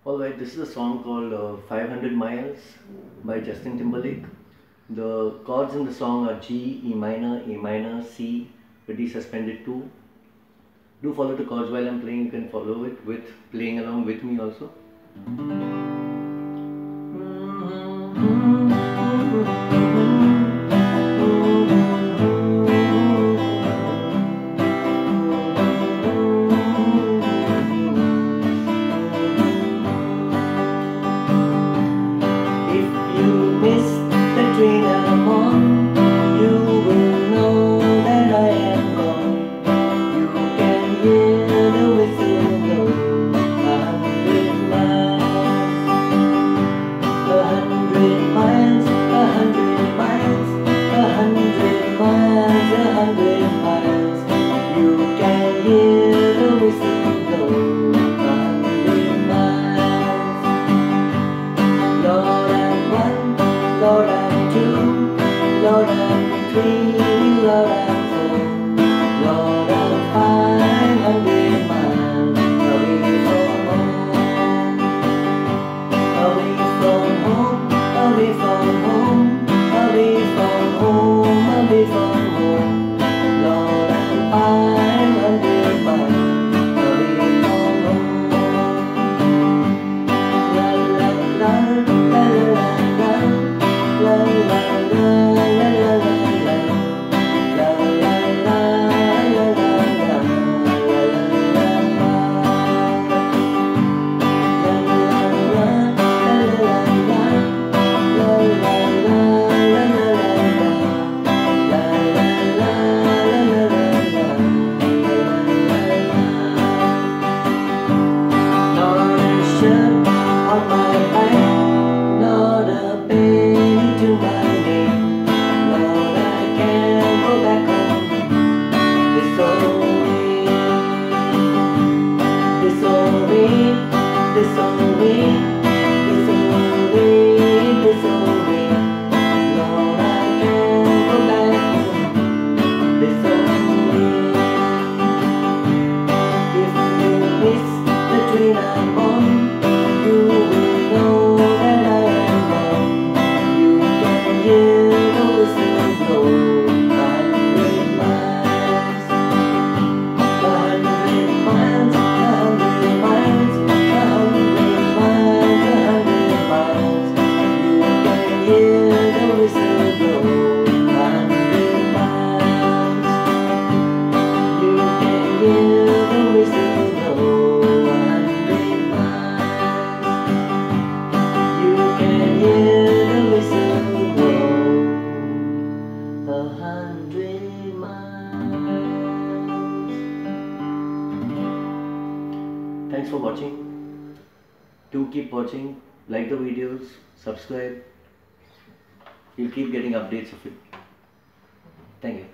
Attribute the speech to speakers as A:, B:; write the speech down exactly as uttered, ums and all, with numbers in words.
A: Alright, this is a song called uh, five hundred miles by Justin Timberlake. The chords in the song are G, E minor, A minor, C, with D suspended two. Do follow the chords while I'm playing. You can follow it with playing along with me also.
B: Train I'm on, you will know that I am gone. You can hear the whistle blow. A hundred miles, a hundred miles, a hundred miles, a hundred miles, a hundred miles. You can hear the whistle blow. A hundred miles. Lord, I'm one, Lord, I'm Lord, I'm three, Lord, I'm four, Lord, I'm five hundred miles away from home, away from home, away from home, away from home, away from home. Lord, I'm five hundred miles away from home. La la la la la la la la la. On my back, not a penny to my name. Lord, I can't go back home this old way, this old way, this old way, this old way, this old way. Lord, I can't go back home this old way. If you miss the train I'm on, you will know that I am gone. You can hear the whistle blow. A hundred miles, a hundred miles, a hundred miles, a hundred miles, a hundred miles. You can hear the whistle blow. A hundred miles, you can hear the whistle blow. A hundred miles.
A: Thanks for watching. Do keep watching, like the videos, subscribe. You'll keep getting updates of it. Thank you.